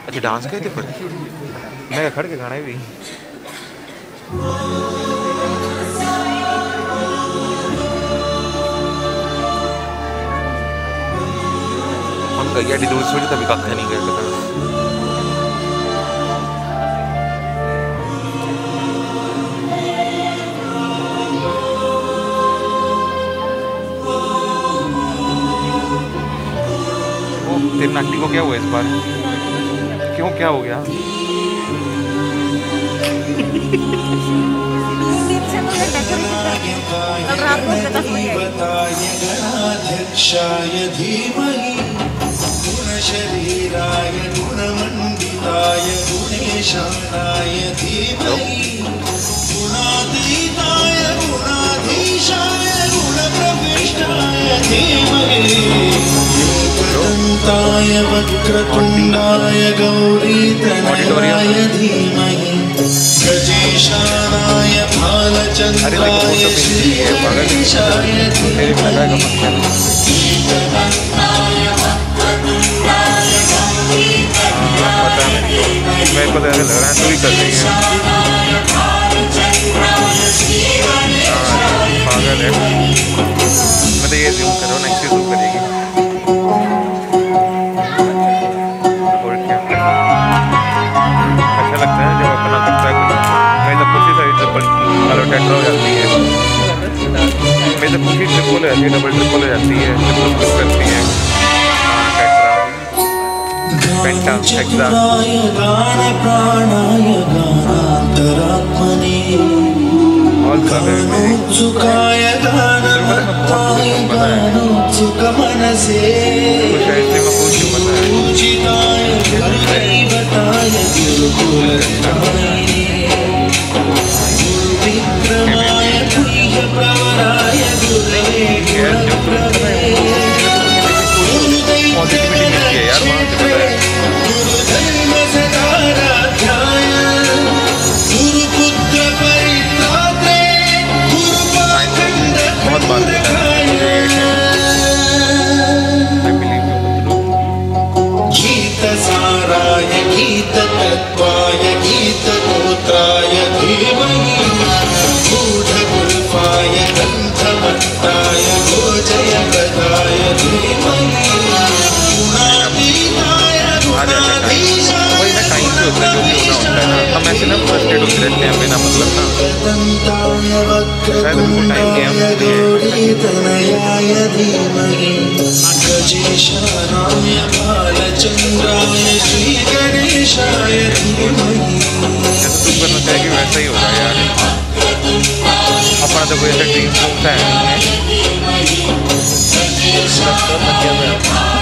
अच्छा डांस कहे थे पर मैं खड़ के गाना भी हम गया डी दूर छोड़ी तभी कख नहीं गया पता तेरी नाटी को क्या हुआ इस बार क्यों क्या हो गया शरीराय गुणमंडिताय गुणेशानाय धीमहि गुणातीताय गुणाधीशाय गुणप्रविष्टाय धीमहि योगदन्ताय वक्रतुण्डाय गौरीतनयाय धीमहि गजेशानाय भालचन्द्राय श्रीगणेशाय धीमहि मेरे को तो ऐसा लग रहा है तू ही कर रही है पागल है मैं तो ये जूम कर रहा हूँ नेक्स्ट जूम करेगी और क्या अच्छा लगता है जब अपना करता है कुछ मैं तो खुशी साइड ट्रिपल हेलो टेट्रा हो जाती है मैं तो खुशी ट्रिपल हो जाती है डबल ट्रिपल हो जाती है ट्रिपल करती है पेंटा हेक्सा गान प्राणाय गानांतरात्मने ऑल सुखाय गानमत्ताय गानोत्सुकमनसे पूजिताय गुरुदैवताय गुरुकुलस्थाने गुरुविक्रमाय गुह्यप्रवराय गुरवे गुणप्रभवे गीतसाराय गीततत्त्वाय गीतगोत्राय धीमहि गूढगुल्फाय गन्धमत्ताय गोजयप्रदाय धीमहि गुणातीताय गुणाधीशाय हम ऐसे ना फर्स्ट एड होते रहते हैं बिना मतलब ना शायद उनको टाइम गौरीतनयाय धीमहि गजेशानाय भालचन्द्राय श्रीगणेशाय धीमहि तुम करना चाहिए वैसा ही होगा यार अपना तो कोई ऐसा ड्रीम होता है